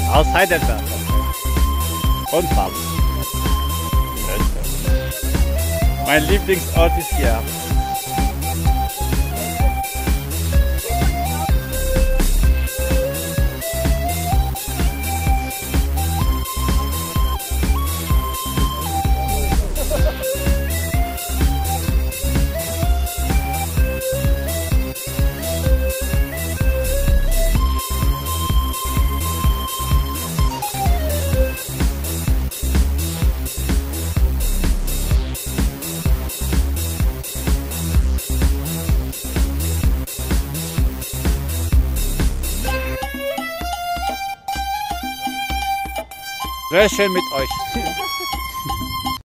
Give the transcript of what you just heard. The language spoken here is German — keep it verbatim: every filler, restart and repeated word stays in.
Aus Heidelberg. Und Pfalz. Mein Lieblingsort ist hier. Sehr schön mit euch.